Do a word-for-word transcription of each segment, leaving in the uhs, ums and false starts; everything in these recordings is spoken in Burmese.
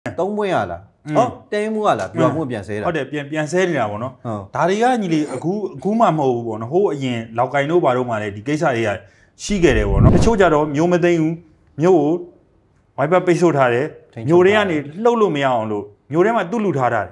东北亚了，哦，电木了，表木变谁了？ 好的，变变谁了？我喏，大家你哩，古古嘛冇我喏，好严，老街路巴路嘛嘞，啲几啥嘢，死嘅嘞我喏，出家咯，苗没得用，苗，外边背手他嘞，苗人家你路路没有路，苗人嘛都路他的。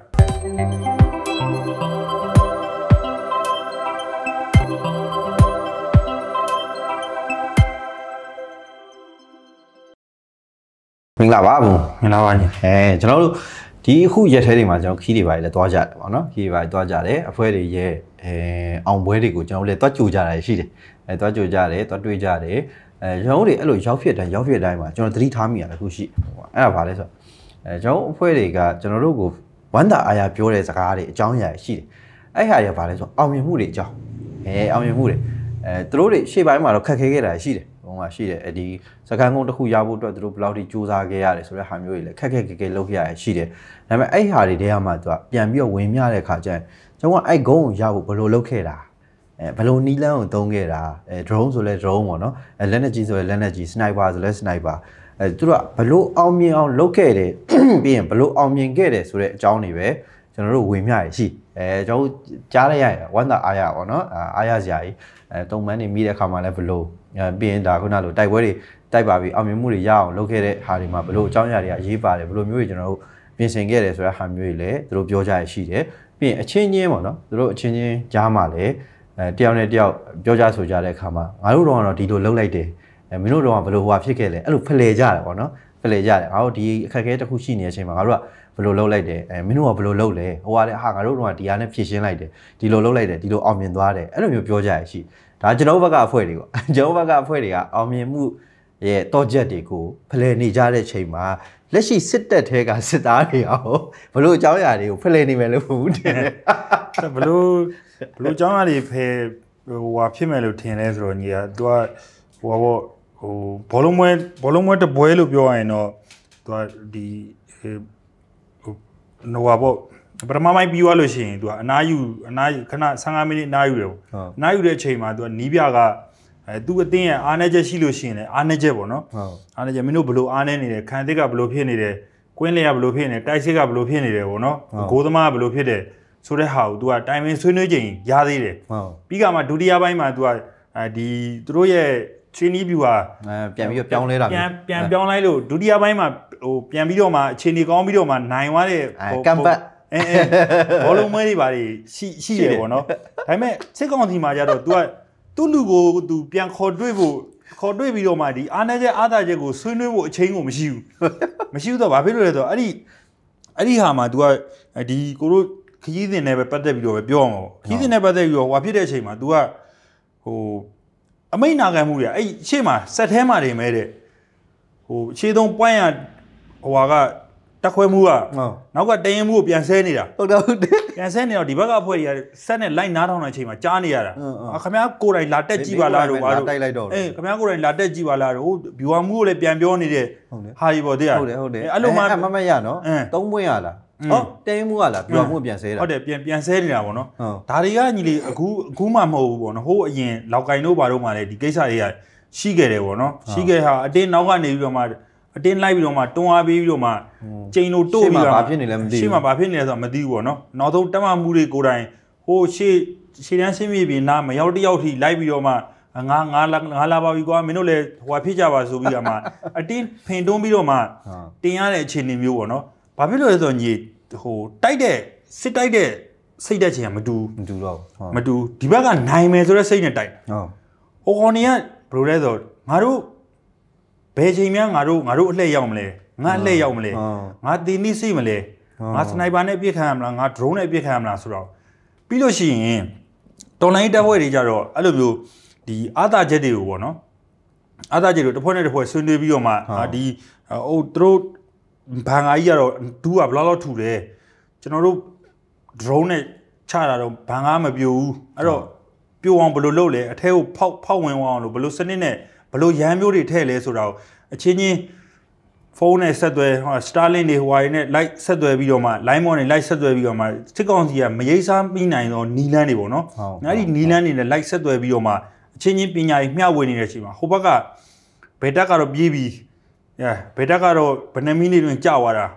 明啦吧不？ 明啦吧你？ 哎，ကျွန်တော်တို့ဒီအခုရက်ထဲတွေမှာကျွန်တော်ခီးတွေပါလေတွားကြတယ်ပေါ့နော်ခီးတွေပါတွားကြတယ်အဖွဲတွေရဲ့အဲအောင်ပွဲတွေကိုကျွန်တော်လည်းတွားကြိုကြတာရှိတယ်အဲတွားကြိုကြတယ်တွားတွေးကြတယ်အဲကျွန်တော်တို့အဲ့လိုရောက်ဖြစ်တိုင်းရောက်ဖြစ်တိုင်းမှာကျွန်တော်သတိထားမိရတယ်ခုရှိအဲ့ဒါဘာလဲဆိုတော့အဲကျွန်တော်အဖွဲတွေကကျွန်တော်တို့ကိုဝမ်းသာအားရပြောတဲ့စကားတွေအကြောင်းအရာရှိတယ်အဲ့ဟာတွေကဘာလဲဆိုတော့အောင်မြင်မှုတွေအကြောင်းအဲအောင်မြင်မှုတွေအဲသူတို့တွေရှေ့ပိုင်းမှာတော့ခက်ခဲခဲ့တာရှိတယ်ဟိုမှာရှိတယ်ဒီစကန်ကုန်းတစ်ခုရဖို့အတွက်သူတို့ဘယ်လောက်ထိစူးစမ်းခဲ့ရတယ်ဆိုတဲ့ဟာမျိုးတွေလည်းခက်ခက်ခဲခဲလုပ်ခဲ့ရရှိတယ်ဒါပေမဲ့အဲ့ဟာတွေတည်းကမှသူကပြန်ပြီးတော့ဝင်မြတဲ့ခါကျရင်ကျွန်တော်ကအဲ့ဂုံးကိုရဖို့ဘယ်လိုလုပ်ခဲ့တာအဲဘယ်လိုနီးလန်းကိုသုံးခဲ့တာအဲ drone ဆိုလဲ drone ပေါ့နော်အဲလက်နက်ကြီးဆိုလဲလက်နက်ကြီး sniper ဆိုလဲ sniper အဲသူတို့ကဘယ်လိုအောင်မြင်အောင်လုပ်ခဲ့တယ်ပြီးရင်ဘယ်လိုအောင်မြင်ခဲ့တယ်ဆိုတဲ့အကြောင်းတွေပဲကျွန်တော်တို့ဝင်မြရရှိအဲကျွန်တော်ကြားလိုက်ရရင်ဝမ်းသာအားရပေါ့နော်အားရစရာကြီးအဲတုံမန်းနေမိတဲ့ခါမှလည်းဘယ်လိုပြီးရင်ဒါခုနလိုတိုက်ပွဲတွေတိုက်ပါပြီအောင်မြင်မှုတွေရအောင်လုပ်ခဲ့တဲ့ဟာတွေမှာဘယ်လိုအကြောင်းအရာတွေအရေးပါတယ်ဘယ်လိုမျိုးတွေကျွန်တော်တို့ပြင်ဆင်ခဲ့တယ်ဆိုတဲ့ဟာမျိုးတွေလည်းသူတို့ပြောကြရရှိတယ်ပြီးရင်အချင်းချင်းပေါ့နော်သူတို့အချင်းချင်းကြားမှာလည်းအဲတယောက်နဲ့တယောက်ပြောကြဆိုကြတဲ့အခါမှာငါတို့တော့ဒီလိုလုပ်လိုက်တယ်အဲမင်းတို့တော့ဘယ်လိုဟိုဟာဖြစ်ခဲ့လဲအဲ့လိုဖလှယ်ကြတယ်ပေါ့နော်ဖလှယ်ကြတယ်ငါတို့ဒီအခက်အခဲတစ်ခုရှိနေတဲ့အချိန်မှာငါတို့ကဘယ်လိုလုပ်လိုက်တယ်အဲမင်းတို့ကဘယ်လိုလုပ်လဲဟိုကလည်းဟာငါတို့တော့ဒီဟာနဲ့ဖြည့်ရှင်းလိုက်တယ်ဒီလိုလုပ်လိုက်တယ်ဒီလိုအောင်မြင်သွားတယ်အဲ့လိုမျိုးပြောကြရရှိဒါကျွန်တော်ဘက်ကအဖွဲ့တွေပေါ့ကျွန်တော်ဘက်ကအဖွဲ့တွေကအောင်မြင်မှုရဲ့တော့ချက်တွေကိုဖလှယ်နေကြတဲ့ချိန်မှာလက်ရှိစစ်တပ်ထဲကစစ်သားတွေအောင်ဘလို့အကြောင်းအရာတွေကိုဖလှယ်နေမယ်လို့ဘူးတယ်ဘလို့ဘလို့အကြောင်းအရာတွေဖယ်ဟိုဟာဖြစ်မယ်လို့ထင်လဲဆိုတော့ညီကသူကဟိုဘောဟိုဘောလုံးမွဲဘောလုံးမွဲတပွဲလို့ပြောရရင်တော့သူကဒီဟိုဟိုဘောပထမပိုင်းပြီးသွားလို့ရှိရင်သူကအနားယူအနားခဏဆယ်၅မိနစ်အနားယူတယ်ပေါ့အနားယူတဲ့အချိန်မှာသူကနီးပြကအဲသူအတင်းရဲ့အားနည်းချက်ရှိလို့ရှိရင်လည်းအားနည်းချက်ပေါ့နော်အားနည်းချက်မင်းတို့ဘလို့အားနည်းနေတယ်ခံသစ်ကဘလို့ဖြစ်နေတယ်ကွင်းလေကဘလို့ဖြစ်နေတယ်တိုက်စစ်ကဘလို့ဖြစ်နေတယ်ပေါ့နော်ဂိုးသမားကဘလို့ဖြစ်တယ်ဆိုတဲ့ဟာကိုသူကတိုင်ပင်ဆွေးနွေးချိန်ရသေးတယ်ပြီးကမှဒုတိယပိုင်းမှာသူကအဲဒီသူတို့ရဲ့ချင်းနီးဗျူဟာပြန်ပြီးပြောင်းလဲတာပြန်ပြန်ပြောင်းလိုက်လို့ဒုတိယပိုင်းမှာဟိုပြန်ပြီးတော့မှအခြေအနေကောင်းပြီးတော့မှနိုင်သွားတဲ့ကမ်ဘတ်အဲဘောလုံးမဲတွေပါတွေရှိရှိတယ်ပေါ့နော်ဒါပေမဲ့စစ်ကောင်စီမှာကြတော့ तू ကသူ့လူကို तू ပြန်ခေါ်တွေ့ဖို့ခေါ်တွေ့ပြီးတော့မှဒီအားနည်းချက်အားသာချက်ကိုဆွေးနွေးဖို့အချိန်ကိုမရှိဘူးမရှိဘူးတော့ဘာဖြစ်လို့လဲဆိုတော့အဲ့ဒီအဲ့ဒီဟာမှာ तू ကဒီကိုတို့ခကြီးစင်နဲ့ပဲပတ်သက်ပြီးတော့ပဲပြောအောင်ပေါ့ခကြီးစင်နဲ့ပတ်သက်ပြီးတော့ဟိုဖြစ်တဲ့အချိန်မှာ तू ကဟိုအမိတ်နာခံမှုတွေအဲ့ရှေ့မှာဆက်ထဲမှာနေမဲ့တဲ့ဟိုခြေသုံးပွိုင်းရဟိုဟာကတက်ခွဲမှုကနောက်ကတရင်မှုကိုပြန်ဆဲနေတာဟုတ်တယ်ဟုတ်တယ်ပြန်ဆဲနေတော့ဒီဘက်ကအဖွဲ့တွေကဆက်နဲ့လိုက်နားထောင်တဲ့အချိန်မှာကြားနေရတာခင်ဗျားကိုယ်တိုင်လာတက်ကြည့်ပါလားတို့ဘာလို့တိုက်လိုက်တော့အေးခင်ဗျားကိုယ်တိုင်လာတက်ကြည့်ပါလားတို့ဘီဝါမှုကိုလည်းပြန်ပြောနေတဲ့ဟာဒီပေါ့တဲ့ဟုတ်တယ်ဟုတ်တယ်အဲ့လိုမှမမရနော်သုံးပွင့်ရလားဟောတရင်မှုကလားဘီဝါမှုပြန်ဆဲတာဟုတ်တယ်ပြန်ပြန်ဆဲနေတာပေါ့နော်ဒါတွေကညီလေးအခုအခုမှမဟုတ်ဘူးပေါ့နော်ဟိုအရင်လောက်ကင်တို့ဘာတို့မှလည်းဒီကိစ္စတွေကရှိခဲ့တယ်ပေါ့နော်ရှိခဲ့ဟာအတင်းနောက်ကနေပြီးတော့မှအတင်းလိုက်ပြီးတော့မှတွန်းအားပေးပြီးတော့မှကျိန်တို့တို့ပြီးတော့ဘာဖြစ်နေလဲမသိဘူးရှေ့မှာဘာဖြစ်နေလဲဆိုတော့မသိဘူးပေါ့နော်နောက်ဆုံးတက်မှမှုတွေကိုယ်တိုင်ဟိုရှေ့ရှေ့တန်းရှင်းမြေပြင်နားမရောက်တယောက်ထိလိုက်ပြီးတော့မှငါငါငါလာပါပြီကွာမင်းတို့လည်းဟိုဖြစ်ကြပါဆိုပြီးတော့မှအတင်းဖင်တွန်းပြီးတော့မှတင်ရတဲ့အခြေအနေမျိုးပေါ့နော်ဘာဖြစ်လို့လဲဆိုတော့ညီဟိုတိုက်တဲ့စစ်တိုက်တဲ့စိတ်တက်ချင်ကမတူမတူတော့မတူဒီဘက်ကနိုင်မယ်ဆိုတဲ့စိတ်နဲ့တိုက်ဟုတ်ဟိုကောင်တွေကဘယ်လိုလဲဆိုတော့ငါတို့ဘယ်ချိန်များငါတို့ငါတို့အလှည့်ရောက်မလဲငါအလှည့်ရောက်မလဲငါတီနီးစိမလဲငါစနိုက်ပါနဲ့ပြစ်ခံရမလားငါ drone နဲ့ပြစ်ခံရမလားဆိုတော့ပြီးလို့ရှိရင်တော်လိုင်းတပ်ဖွဲ့တွေကြတော့အဲ့လိုမျိုးဒီအာသာချက်တွေကိုပေါ့နော်အာသာချက်တွေတစ်ဖွဲ့နဲ့တစ်ဖွဲ့ဆွေးနွေးပြီးတော့မှဒီဟိုသူတို့ဘန်ငါကြီးကတော့ဒူးကဘလောက်လောက်ထူတယ်ကျွန်တော်တို့ drone နဲ့ချတာတော့ဘန်ငါမပြိုဘူးအဲ့တော့ပြိုအောင်ဘယ်လိုလုပ်လဲအထဲကိုဖောက်ဖောက်ဝင်အောင်လို့ဘယ်လိုစနစ်နဲ့ဘလို့ရန်မျိုးတွေထည့်လဲဆိုတော့အချင်းချင်းဖုန်းနဲ့ဆက်သွယ်ဟို Starlink တွေဟိုဟာတွေနဲ့ light ဆက်သွယ်ပြီးတော့မှ line mon တွေ light ဆက်သွယ်ပြီးတော့မှစစ်ကောင်စီကမရိပ်စားပြီးနိုင်တော့နီလန်းတွေပေါ့နော်။အဲ့ဒီနီလန်းတွေနဲ့ light ဆက်သွယ်ပြီးတော့မှအချင်းချင်းပညာရေးမျှဝေနေတဲ့အချိန်မှာဟိုဘက်ကဘယ်တက်ကတော့ပြေးပြီးအဲဘယ်တက်ကတော့ဘယ်နှမိနစ်တွင်ကြာသွားတာဟ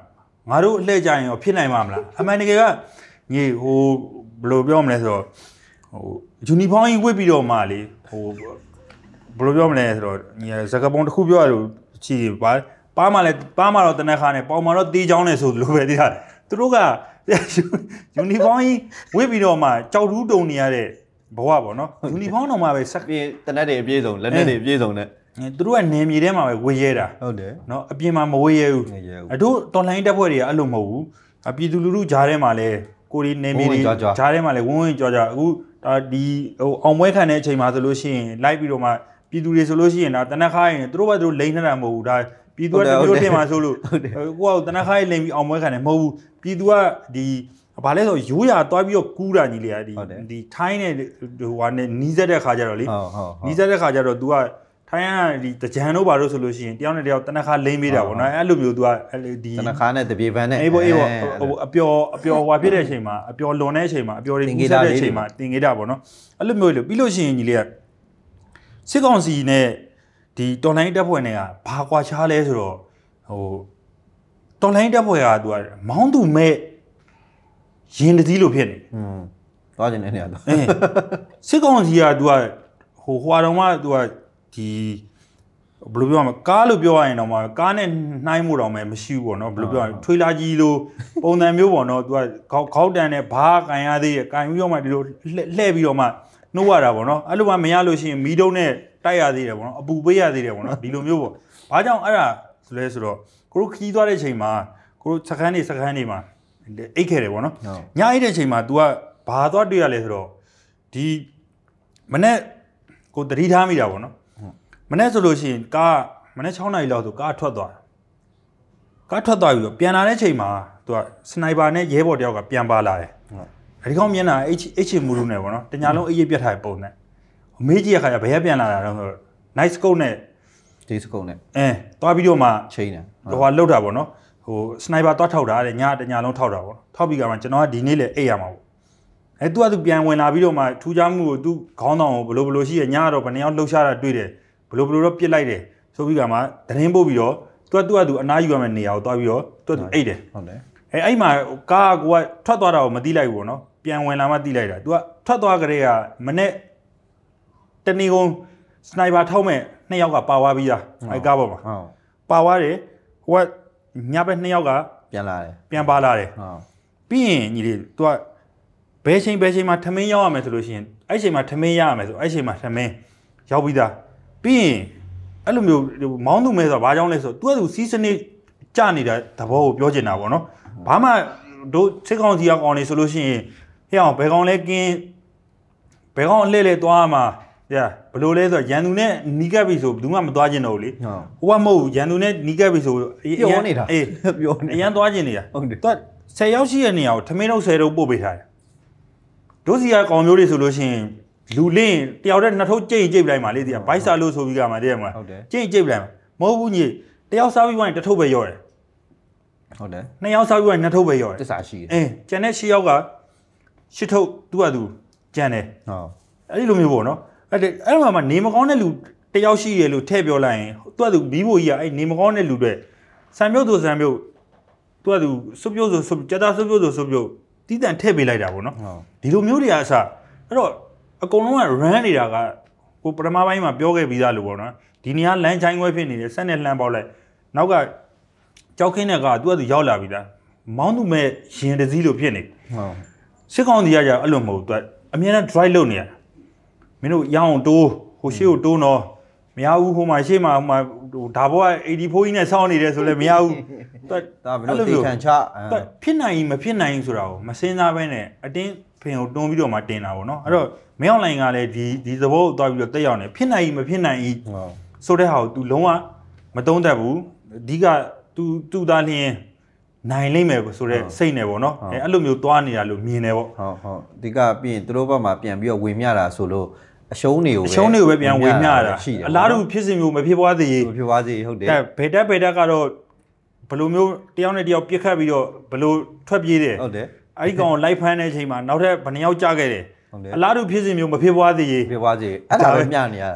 ငါတို့အလှည့်ကြရင်ရောဖြစ်နိုင်မှာမလားအမှန်တကယ်ကညီဟိုဘယ်လိုပြောမလဲဆိုတော့ဟိုယူနီဖောင်းကြီးဝတ်ပြီးတော့မှလေဟိုဘယ်လိုပြောမလဲဆိုတော့ညီစကားပုံတစ်ခုပြောရလို့ချီပါပါမှလည်းပါမှတော့တနက်ခါနဲ့ပေါင်မှတော့တေးချောင်းနဲ့ဆိုလိုပဲတိတာသူတို့ကယူနီဖောင်းကြီးဝတ်ပြီးတော့မှကြောက်တူးတုံနေရတဲ့ဘဝပေါ့နော်ယူနီဖောင်းတော့မှပဲဆက်ပြီးတနက်တွေအပြည့်စုံလက်နက်တွေအပြည့်စုံနဲ့သူတို့ကနေမြေထဲမှာပဲဝေးရဲတာဟုတ်တယ်နော်အပြင်မှာမဝေးရဲဘူးအတို့တော်လိုင်းတက်ဖွဲ့တွေကအဲ့လိုမဟုတ်ဘူးအပြည်သူလူထုဂျားထဲမှာလဲကိုရီနေမြေတွေဂျားထဲမှာလဲဝင်းဝင်းကြောကြောအခုဒီဟိုအောင်ပွဲခံတဲ့အချိန်မှာဆိုလို့ရှိရင်လိုက်ပြီးတော့မှပြည်သူတွေဆိုလို့ရှိရင်ဒါတနက်ခါရင်သူတို့ဘက်သူတို့လိမ့်နေတာမဟုတ်ဘူးဒါပြည်သူကတမျိုးတင်မှာဆိုလို့ကိုကတနက်ခါရင်လိမ့်ပြီးအောင်ပွဲခံတယ်မဟုတ်ဘူးပြည်သူကဒီဘာလဲဆိုရိုးရာတွားပြီးတော့ကူးတာကြီးလေဒီဒီထိုင်းနဲ့ဟိုဟာနဲ့နီးစက်တဲ့ခါကျတော့လေနီးစက်တဲ့ခါကျတော့ तू ကထိုင်းကဒီတကြံတို့ဘာလို့ဆိုလို့ရှိရင်တယောက်နဲ့တယောက်တနက်ခါလိမ့်ပေးတာပေါ့နော်အဲ့လိုမျိုး तू ကဒီတနက်ခါနဲ့တပြေပန်းနဲ့အေးပေါ့အေးပေါ့ဟိုအပျော်အပျော်ဟွာဖြစ်တဲ့အချိန်မှာအပျော်လွန်တဲ့အချိန်မှာအပျော်တွေကူးစက်တဲ့အချိန်မှာတင်ခဲ့တာပေါ့နော်အဲ့လိုမျိုးလေပြီးလို့ရှိရင်ကြီးလေးကစစ်ကောင်စီနဲ့ဒီတော်လိုင်းတက်ဖွဲ့နဲ့ကဘာကွာခြားလဲဆိုတော့ဟိုတော်လိုင်းတက်ဖွဲ့က तू ကမောင်းသူမဲ့ရင်တစည်းလို့ဖြစ်နေอืมသွားကျင်နေနေရတော့အဲစစ်ကောင်စီက तू ကဟိုဟွာတော်မှ तू ကဒီဘယ်လိုပြောရမလဲကားလို့ပြောရရင်တော့မှကားနဲ့နှိုင်းမှုတော့မှမရှိဘူးပေါ့နော်ဘယ်လိုပြောရလဲထွေးလာကြီးလို့ပုံစံမျိုးပေါ့နော် तू ကခေါက်ခေါက်တန်နဲ့ဘာကန်ရသေးတယ်ကန်ပြီးတော့မှဒီလိုလှဲ့ပြီးတော့မှနှုတ်ရတာပေါ့နော်အဲ့လိုမှမရလို့ရှိရင်မီးတုံးနဲ့တိုက်ရသေးတယ်ပေါ့နော်အပူပေးရသေးတယ်ပေါ့နော်ဒီလိုမျိုးပေါ့ဘာကြောင့်အဲ့ဒါဆိုလဲဆိုတော့ကိုတို့ခီးသွားတဲ့ချိန်မှာကိုတို့စကန်းနေစကန်းနေမှာအိတ်ခဲ့တယ်ပေါ့နော်ညအိတ်တဲ့ချိန်မှာ तू ကဘာသွားတွေ့ရလဲဆိုတော့ဒီမနေ့ကိုတတိထားမိတာပေါ့နော်မနေ့ဆိုလို့ရှိရင်ကားမနေ့၆နာရီလောက်ဆိုကားထွက်သွားကားထွက်သွားပြီးတော့ပြန်လာတဲ့ချိန်မှာ तू ကစနိုက်ပါနဲ့ရဲဘော်တယောက်ကပြန်ပါလာတယ်အဲဒီကောင်မျက်နှာ H H မူလူနဲ့ပေါ့နော်တညာလုံးအေးအေးပြတ်ထားပုံနဲ့အမေးကြီးရခါကျဘယ်ပြန်လာတာတော့ဆိုတော့ nice scope နဲ့ဒီစကုတ်နဲ့အဲသွားပြီးတော့မှချိန်တယ်ဟိုဟာလောက်တာပေါ့နော်ဟိုစနိုက်ပါသွားထောက်တာတဲ့ညတညလုံးထောက်တာပေါ့ထောက်ပြီးကမှကျွန်တော်ကဒီနေ့လေအိတ်ရမှာပေါ့အဲ तू က तू ပြန်ဝင်လာပြီးတော့မှထူးခြားမှုကို तू ခေါင်းဆောင်ကိုဘလို့ဘလို့ရှိရညတော့ဘယ်နှယောက်လှုပ်ရှားတာတွေ့တယ်ဘလို့ဘလို့တော့ပြစ်လိုက်တယ်ဆိုပြီးကမှသတင်းပို့ပြီးတော့ तू က तू က तू အနားယူရမယ့်နေရာကိုသွားပြီးတော့ तू က तू အိတ်တယ်ဟုတ်တယ်အဲအဲ့မှာကားကထွက်သွားတာကိုမသိလိုက်ဘူးပေါ့နော်ပြန်ဝင်လာမှသိလိုက်တာ तू ကထွက်သွားကြတဲ့ကမနေ့တနေ့ကုန်စနိုက်ပါထောက်မဲ့နှစ်ယောက်ကပါသွားပြီးသားအဲကားပေါ်မှာဟုတ်ပါသွားတယ်ဟိုကညဘက်နှစ်ယောက်ကပြန်လာတယ်ပြန်ပါလာတယ်ဟုတ်ပြီးရင်ညီလေး तू ကဘယ်ချိန်ဘယ်ချိန်မှာထမင်းရောက်ရမယ်ဆိုလို့ရှိရင်အဲ့ချိန်မှာထမင်းရရမယ်ဆိုအဲ့ချိန်မှာထမင်းရောက်ပြီးသားပြီးရင်အဲ့လိုမျိုးမောင်းသူမဲဆိုတာဘာကြောင့်လဲဆိုတော့ तू က तू စီးစနစ်ကြနေတဲ့သဘောကိုပြောချင်တာပေါ့နော်ဘာမှတို့စစ်ကောင်စီကောင်နေဆိုလို့ရှိရင်ဟဲ့အောင်ဘယ်ကောင်လဲကင်းဘယ်ကောင်အလှည့်လဲသွားမှာရဘလို့လဲဆိုတော့ရန်သူနဲ့နီးကပ်ပြီဆိုဘူးမှမသွားကျင်တော့ဘူးလေဟိုကမဟုတ်ရန်သူနဲ့နီးကပ်ပြီဆိုပြောနေတာအေးပြောနေအရန်သွားကျင်နေတာဟုတ်တယ်သူဆယ်ယောက်ရှိတဲ့နေရာကိုထမင်းတော့ဆယ်တော့ပို့ပေးထားတယ်တို့စီကကောင်မျိုးတွေဆိုလို့ရှိရင်လူလင်းတယောက်တည်းနှစ်ထုပ်ကြိတ်ကြိတ်ပလိုက်မှာလေဒီကဘိုက်စာလို့ဆိုပြီးကမှတည်းကမှကြိတ်ကြိတ်ပလိုက်မှာမဟုတ်ဘူးညီတယောက်စားပြီးမှတစ်ထုပ်ပဲရော့တယ်ဟုတ်တယ်နှစ်ယောက်စားပြီးမှနှစ်ထုပ်ပဲရော့တယ်တစ္ဆာရှိတယ်အင်းကျန်တဲ့ရှစ်ယောက်ကရှစ်ထုပ်သူ့ဟာသူကျန်တယ်ဟုတ်အဲ့ဒီလိုမျိုးပေါ့နော်အဲ့အဲ့မှာမှနေမကောင်းတဲ့လူတယောက်ရှိတယ်လို့ထည့်ပြောလိုက်ရင်သူ့ဟာသူဘီးဖို့ကြီးကအဲ့နေမကောင်းတဲ့လူတွေစံမြုပ်သူစံမြုပ်သူ့ဟာသူစွပ်ပြုတ်ဆိုစွပ်ကြတာစွပ်ပြုတ်ဆိုစွပ်ပြုတ်တီးတန်ထည့်ပေးလိုက်တာပေါ့နော်ဒီလိုမျိုးတွေကအစအဲ့တော့အကုန်လုံးက run နေတာကကိုပထမပိုင်းမှာပြောခဲ့ပြီးသားလို့ပေါ့နော်ဒီနေရာလမ်းချိုင်းခွဲဖြစ်နေတယ်ဆက်နဲ့လှမ်းပေါက်လိုက်နောက်ကကြောက်ခင်းတဲ့ကသူ့ဟာသူရောက်လာပြီလားမောင်းသူမဲ့ရင်တစည်းလို့ဖြစ်နေဟုတ်စစ်ကောင်စီကကြအဲ့လိုမဟုတ်သူအမြဲတမ်း drive လုပ်နေရမင်းတို့ရအောင်တိုးဟိုရှေ့ကိုတိုးတော့မရဘူးဟိုမှာရှေ့မှာဟိုမှာဟိုဒါဘောက84ကြီးနဲ့စောင်းနေတယ်ဆိုလည်းမရဘူးသူဒါမင်းတို့တေခံချသူဖြစ်နိုင်မဖြစ်နိုင်ဆိုတာကိုမစင်စားဘဲနဲ့အတင်းဖင်ကိုတွန်းပြီးတော့မှတင်တာပေါ့နော်အဲ့တော့မင်းအောင်လိုင်ကလည်းဒီဒီသဘောကိုတွားပြီးတော့တက်ရောက်နေဖြစ်နိုင်မဖြစ်နိုင်ဤဆိုတဲ့ဟာကို तू လုံးဝမတုံးတတ်ဘူးအဓိက तू तू သားလျင်းနိုင်လိမ့်မယ်ဆိုတော့စိတ်နေပေါ့နော်အဲအဲ့လိုမျိုးတွားနေတာလို့မြင်တယ်ပေါ့ဟုတ်ဟုတ်အဓိကပြီးရင်သူတို့ဘက်မှာပြန်ပြီးတော့ဝေမျှတာဆိုလို့အရှုံးတွေကိုပဲအရှုံးတွေကိုပဲပြန်ဝေမျှတာအလားတူဖြစ်စဉ်မျိုးမဖြစ်ပွားသေးမဖြစ်ပွားသေးဟုတ်တယ်အဲဘယ်တက်ဘယ်တက်ကတော့ဘယ်လိုမျိုးတယောက်နဲ့တယောက်ပြစ်ခတ်ပြီးတော့ဘယ်လိုထွက်ပြေးတယ်ဟုတ်တယ်အဲ့ဒီကောင်လိုက်ဖမ်းတဲ့အချိန်မှာနောက်ထပ်ဘယ်နှယောက်ကြာခဲ့တယ်အလားတူဖြစ်စဉ်မျိုးမဖြစ်ပွားသေးဖြစ်ပွားသေးအဲ့ဒါပဲမျှနေရအဲ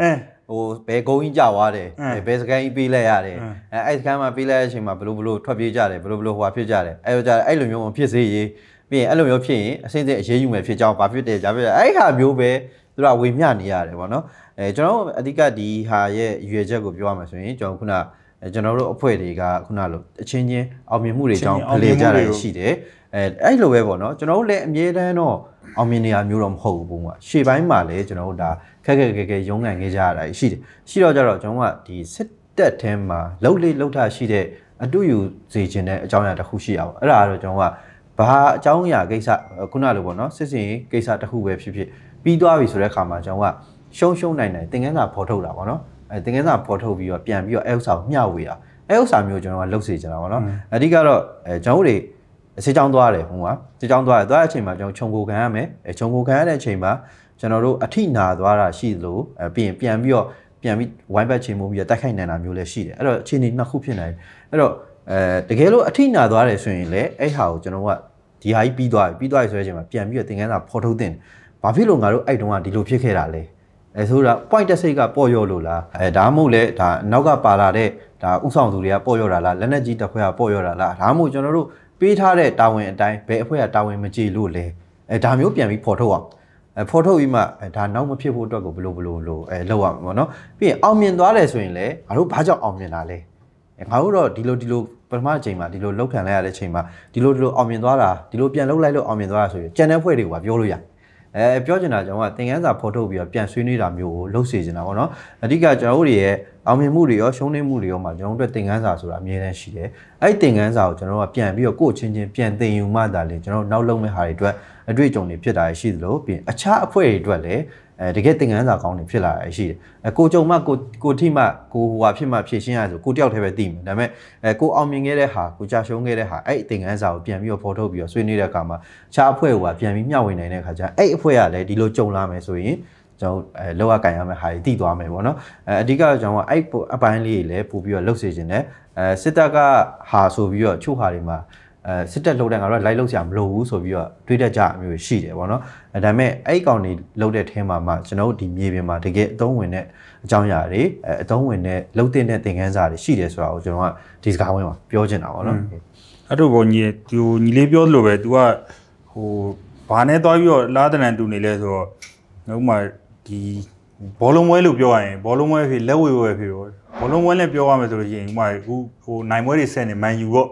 ဟိုဘယ်ကုန်းကြီးကြာသွားတယ်ဘယ်စကန်ကြီးပေးလိုက်ရတယ်အဲအဲ့စကန်မှာပေးလိုက်တဲ့အချိန်မှာဘလို့ဘလို့ထွက်ပြေးကြတယ်ဘလို့ဘလို့ဟိုဟာဖြစ်ကြတယ်အဲ့လိုကြအဲ့လိုမျိုးမဖြစ်စေရေးပြီးရင်အဲ့လိုမျိုးဖြစ်ရင်အစင်းစင်းအရေးယူမယ်ဖြစ်ကြောင်းဘာဖြစ်တယ်ကြာဖြစ်အဲ့ဟာမျိုးပဲသူတို့ကဝေမျှနေရတယ်ပေါ့နော်အဲကျွန်တော်အဓိကဒီဟာရဲ့ရွေချက်ကိုပြောရမှာဆိုရင်ကျွန်တော်ခုနကျွန်တော်တို့အဖွဲ့တွေကခုနလိုအချင်းချင်းအောင်မြင်မှုတွေကြောင့်ဖလှယ်ကြတာရှိတယ်အဲအဲ့လိုပဲပေါ့နော်ကျွန်တော်တို့လည်းအမြဲတမ်းတော့အောင်မြင်နေရမျိုးတော့မဟုတ်ဘူးပုံကရှေ့ပိုင်းမှာလည်းကျွန်တော်တို့ဒါခက်ခက်ခဲခဲရုံးကန်ခဲ့ကြရတာရှိတယ်ရှိတော့ကြတော့ကျွန်တော်ကဒီစစ်တက်ထဲမှာလှုပ်လေလှုပ်ထရှိတဲ့အတူယူစေခြင်းတဲ့အကြောင်းအရာတစ်ခုရှိအောင်အဲ့ဒါကတော့ကျွန်တော်ကဘာအကြောင်းအရာကိစ္စခုနလိုပေါ့နော်စစ်စင်ကိစ္စတစ်ခုပဲဖြစ်ဖြစ်ပြီးသွားပြီဆိုတဲ့အခါမှာကျွန်တော်ကရှုံရှုံနိုင်နိုင်သင်ခန်းစာဖော်ထုတ်တာပေါ့နော်အဲသင်ခန်းစာဖော်ထုတ်ပြီးတော့ပြန်ပြီးတော့အဲဥစ္စာကိုမျှဝေတာအဲဥစ္စာမျိုးကျွန်တော်ကလှုပ်စေချင်တာပေါ့နော်အဓိကတော့အဲကျွန်တော်တို့ဆေးချောင်းသွားတယ်ဟုတ်ပါဆေးချောင်းသွားတယ်သွားတဲ့အချိန်မှာကျွန်တော်ခြုံကိုခံရမယ်အဲခြုံကိုခံရတဲ့အချိန်မှာကျွန်တော်တို့အထိနာသွားတာရှိသလိုအဲပြီးရင်ပြန်ပြီးတော့ပြန်ပြီးဝိုင်းပတ်ချင်မှုပြီးတော့တိုက်ခိုက်နိုင်တာမျိုးလည်းရှိတယ်အဲ့တော့အခြေအနေနှစ်ခုဖြစ်နေတယ်အဲ့တော့အဲတကယ်လို့အထိနာသွားတယ်ဆိုရင်လည်းအဲ့ဟာကိုကျွန်တော်ကဒီဟာကြီးပြီးသွားပြီပြီးသွားပြီဆိုတဲ့အချိန်မှာပြန်ပြီးတော့သင်ခန်းစာဖော်ထုတ်တင်ဘာဖြစ်လို့ငါတို့အဲ့တုန်းကဒီလိုဖြစ်ခဲ့တာလဲအဲဆိုတာ point တစ်စိတ်ကပေါ်ရော့လို့လားအဲဒါမှမဟုတ်လေဒါနောက်ကပါလာတဲ့ဒါဥဆောင်သူတွေကပေါ်ရော့တာလားလက်နက်ကြီးတစ်ခွဲကပေါ်ရော့တာလားဒါမှမဟုတ်ကျွန်တော်တို့ပေးထားတဲ့တာဝန်အတိုင်းဘယ်အဖွဲ့ကတာဝန်မကျေလို့လဲအဲဒါမျိုးပြန်ပြီးဖော်ထုတ်အောင်အဲဖော်ထုတ်ပြီးမှဒါနောက်မဖြစ်ဖို့အတွက်ကိုဘလို့ဘလို့လို့အဲလောက်ရမှာပေါ့နော်ပြီးရင်အောင်မြင်သွားတယ်ဆိုရင်လည်းငါတို့ဘာကြောင့်အောင်မြင်တာလဲငါတို့တော့ဒီလိုဒီလိုပထမအချိန်မှာဒီလိုလောက်ခံလိုက်ရတဲ့အချိန်မှာဒီလိုဒီလိုအောင်မြင်သွားတာဒီလိုပြန်လှုပ်လိုက်လို့အောင်မြင်သွားတာဆိုရင်ကျန်တဲ့ဖွဲ့တွေကပြောလို့ရအဲပြောချင်တာကျွန်တော်ကသင်ခန်းစာဖော်ထုတ်ပြီးတော့ပြန်ဆွေးနွေးတာမျိုးကိုလုပ်စေချင်တာပေါ့နော်အဓိကကျွန်တော်တို့ရဲ့အောင်မြင်မှုတွေရောရှုံးနိမ့်မှုတွေရောမှာကျွန်တော်တို့သင်ခန်းစာဆိုတာအမြဲတမ်းရှိတယ်အဲ့ဒီသင်ခန်းစာကိုကျွန်တော်တို့ကပြန်ပြီးတော့ကိုယ့်ချင်းချင်းပြန်သင်ယူမှသာလေကျွန်တော်တို့နောက်လုံးမဲ့ဟာတွေအတွက်အတွေ့အကြုံတွေဖြစ်တာရှိသလိုပြီးအခြားအဖွဲ့တွေအတွက်လည်းအဲတကယ်သင်ခန်းစာကောင်းတွေဖြစ်လာတာရှိတယ်အဲကိုကြုံမှကိုကိုထိမှကိုဟိုဟာဖြစ်မှဖြစ်ရှင်းရဆိုကိုတယောက်တည်းပဲသိမယ်ဒါပေမဲ့အဲကိုအောင်မြင်ခဲ့တဲ့ဟာကိုကြာရှုံးခဲ့တဲ့ဟာအဲ့ဒီသင်ခန်းစာကိုပြန်ပြီးတော့ဖော်ထုတ်ပြီးတော့ဆွေးနွေးတဲ့အခါမှာအခြားအဖွဲ့ကပြန်ပြီးမျှဝေနိုင်တဲ့အခါကျအဲ့အဖွဲ့ကလည်းဒီလိုကြုံလာမယ်ဆိုရင်ကျွန်တော်အဲလောကကန်ရမယ့်ဟာတွေတည်သွားမယ်ပေါ့နော်အဲအဓိကကျွန်တော်ကအဲ့အပိုင်းလေးတွေလည်းပို့ပြီးတော့လှုပ်စေခြင်းနဲ့အဲစစ်တပ်ကဟာဆိုပြီးတော့ချို့ဟာတွေမှာအဲစစ်တက်လှုပ်တဲ့ငါတို့လိုက်လှုပ်ဆရာမလိုဘူးဆိုပြီးတော့တွေးတတ်ကြအမျိုးရှိတယ်ပေါ့နော်အဲဒါပေမဲ့အဲ့ကောင်တွေလှုပ်တဲ့ထဲမှာမှကျွန်တော်တို့ဒီမြေပြင်မှာတကယ်အသုံးဝင်တဲ့အကြောင်းအရာတွေအဲအသုံးဝင်တဲ့လှုပ်တဲ့သင်ခန်းစာတွေရှိတယ်ဆိုတာကိုကျွန်တော်ကဒီစကားဝိုင်းမှာပြောချင်တာပေါ့နော်အဲ့တော့ဘောညီသူညီလေးပြောလို့ပဲ तू ကဟိုဘာနဲ့တွားပြီးတော့လားတနန်တူနေလဲဆိုတော့ဥပမာဒီဘောလုံးပွဲလို့ပြောရရင်ဘောလုံးပွဲဖြစ်လက်ဝဲပွဲဖြစ်ရောဘောလုံးပွဲနဲ့ပြောရမယ်ဆိုလို့ရှိရင်ဥပမာအခုဟိုနိုင်ပွဲတွေဆက်နေမန်ယူပေါ့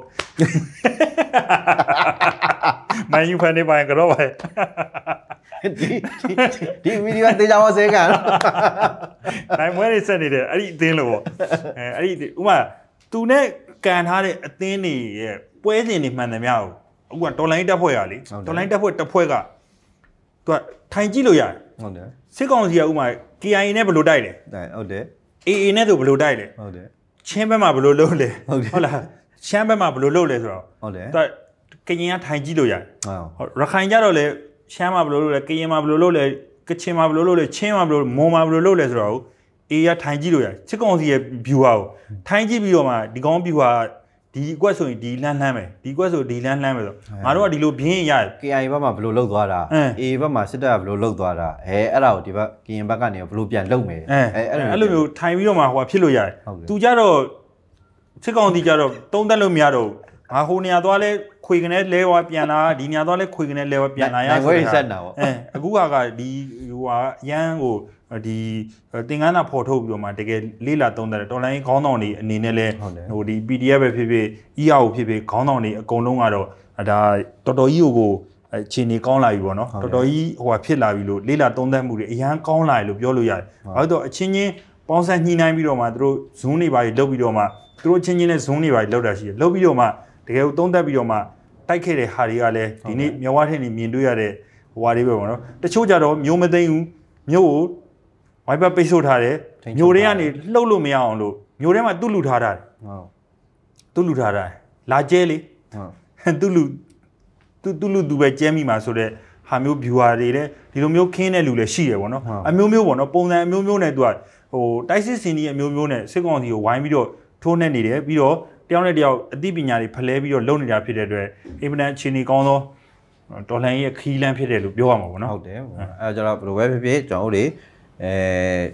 မန်ယူဖန်နေပါရင်ကတော့ပဲဒီဒီဗီဒီယိုတေချာမဆဲကန်နိုင်ပွဲတွေဆက်နေတယ်အဲ့ဒီအသင်းလို့ပေါ့အဲအဲ့ဒီဥပမာသူနဲ့ကန်ထားတဲ့အသင်းတွေရဲ့ပွဲစဉ်တွေမှန်တယ်များကိုအခုကတော်လိုင်းတက်ဖွဲ့ရလေတော်လိုင်းတက်ဖွဲ့တစ်ဖွဲ့ကသူကထိုင်ကြည့်လို့ရတယ်ဟုတ်တယ်စစ်ကောင်စီကဥပမာ K I A နဲ့ဘယ်လိုတိုက်လဲဟုတ်တယ် A A နဲ့ဆိုဘယ်လိုတိုက်လဲဟုတ်တယ်ချင်းဘက်မှာဘယ်လိုလုပ်လဲဟုတ်လားရှမ်းဘက်မှာဘယ်လိုလုပ်လဲဆိုတော့ဟုတ်တယ်သူကကရင်ကထိုင်ကြည့်လို့ရတယ်ဟုတ်ရခိုင်ကြတော့လေရှမ်းမှာဘယ်လိုလုပ်လဲကရင်မှာဘယ်လိုလုပ်လဲကချင်မှာဘယ်လိုလုပ်လဲချင်းမှာဘယ်လိုမွန်မှာဘယ်လိုလုပ်လဲဆိုတော့အေးရထိုင်ကြည့်လို့ရတယ်စစ်ကောင်စီရဲ့ view ဟာကိုထိုင်ကြည့်ပြီးတော့မှဒီကောင် view ဟာဒီအကွက်ဆိုရင်ဒီလန်းလှမ်းမယ်ဒီအကွက်ဆိုဒီလန်းလှမ်းမယ်ဆိုငါတို့ကဒီလိုပြင်းရတယ် K I A ဘက်မှာဘယ်လိုလုပ်သွားတာ A ဘက်မှာစစ်တပ်ကဘယ်လိုလုပ်သွားတာအဲအဲ့ဒါကိုဒီဘက်ကရင်ဘက်ကနေဘယ်လိုပြန်လုပ်မယ်အဲအဲ့လိုမျိုးထိုင်ပြီးတော့မှဟိုဖြစ်လို့ရတယ်သူကြတော့စစ်ကောင်စီကြတော့တုံးတက်လို့မရတော့ငါဟိုနေရာသွားလဲခွေကနေလဲဝါပြန်လာဒီနေရာသွားလဲခွေကနေလဲဝါပြန်လာရဆိုတော့ဆက်တာပေါ့အဲအခုကကဒီဟိုဟာရန်ကိုဒီသင်္ကန်းသာဖော်ထုတ်ပြီးတော့မှတကယ်လေးလာတုံးတယ်တော်လိုင်းခေါင်းဆောင်တွေအနေနဲ့လဲဟိုဒီ P D F ပဲဖြစ်ဖြစ် E R ကိုဖြစ်ဖြစ်ခေါင်းဆောင်တွေအကုန်လုံးကတော့ဒါတော်တော်ကြီးကိုအခြေအနေကောင်းလာပြီပေါ့နော်တော်တော်ကြီးဟိုဟာဖြစ်လာပြီလို့လေးလာတုံးသက်မှုတွေအရန်ကောင်းလာတယ်လို့ပြောလို့ရတယ်ဘာလို့တော့အချင်းချင်းပေါင်းဆက်ညှိနှိုင်းပြီးတော့မှသူတို့ zoom တွေပါပြီးလုပ်ပြီးတော့မှသူတို့ချင်းချင်းနဲ့ zoom တွေပါပြီးလုပ်တာရှိတယ်လုပ်ပြီးတော့မှတကယ်ကိုသုံးသက်ပြီးတော့မှတိုက်ခဲ့တဲ့ဟာတွေကလည်းဒီနေ့မြဝထင်းနေမြင်တွေ့ရတဲ့ဟိုဟာတွေပဲပေါ့နော်တချို့ကြတော့မျိုးမသိဘူးမျိုးကိုဝိုင်ဘတ်ပိတ်ဆို့ထားတယ်မျိုးတွေကနေလှုပ်လို့မရအောင်လို့မျိုးထဲမှာသူ့လူထားတာဟုတ်သူ့လူထားတာလာကျဲလေဟုတ်သူ့လူသူ့သူ့လူသူပဲကျဲမိမှာဆိုတော့ဟာမျိုး viewer တွေတဲ့ဒီလိုမျိုးခင်းတဲ့လူလည်းရှိတယ်ပေါ့နော်အမျိုးမျိုးပေါ့နော်ပုံစံအမျိုးမျိုးနဲ့သူကဟိုတိုက်စစ်စင်ကြီးအမျိုးမျိုးနဲ့စစ်ကောင်စီကိုဝိုင်းပြီးတော့ထိုးနှက်နေတယ်ပြီးတော့တယောက်နဲ့တယောက်အသိပညာတွေဖလှဲပြီးတော့လုပ်နေတာဖြစ်တဲ့အတွက်အင်မတန်အခြေအနေကောင်းသောတော်လှန်ရေးခီးလန်းဖြစ်တယ်လို့ပြောရမှာပေါ့နော်ဟုတ်တယ်အဲကြတော့ဘယ်လိုပဲဖြစ်ဖြစ်ကျွန်တော်တို့တွေအဲ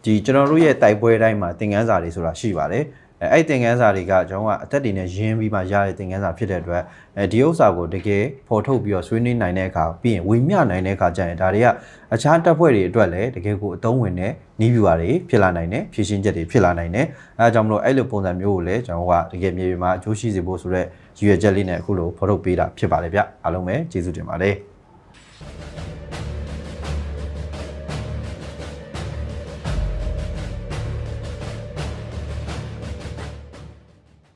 ဒီကျွန်တော်တို့ရဲ့တိုက်ပွဲတိုင်းမှာသင်ခန်းစာတွေဆိုတာရှိပါတယ်အဲအဲ့သင်ခန်းစာတွေကကျွန်တော်ကအသက်တွေနဲ့ရင်းပြီးမှရတဲ့သင်ခန်းစာဖြစ်တဲ့အတွက်အဲဒီဥစ္စာကိုတကယ်ပေါ်ထုတ်ပြီးတော့ဆွေးနွေးနိုင်တဲ့အခါပြီးရင်ဝေမျှနိုင်တဲ့အခါကျရင်ဒါတွေကအခြားတပ်ဖွဲ့တွေအတွက်လည်းတကယ်ကိုအသုံးဝင်တဲ့နီးဗျူဟာတွေဖြစ်လာနိုင်တယ်ဖြည့်ရှင်းချက်တွေဖြစ်လာနိုင်တယ်အဲဒါကြောင့်မလို့အဲ့လိုပုံစံမျိုးကိုလည်းကျွန်တော်ကတကယ်မြေပြင်မှာအကျိုးရှိစေဖို့ဆိုတော့ရည်ရွယ်ချက်လေးနဲ့အခုလိုပေါ်ထုတ်ပေးတာဖြစ်ပါတယ်ဗျအားလုံးပဲကျေးဇူးတင်ပါတယ်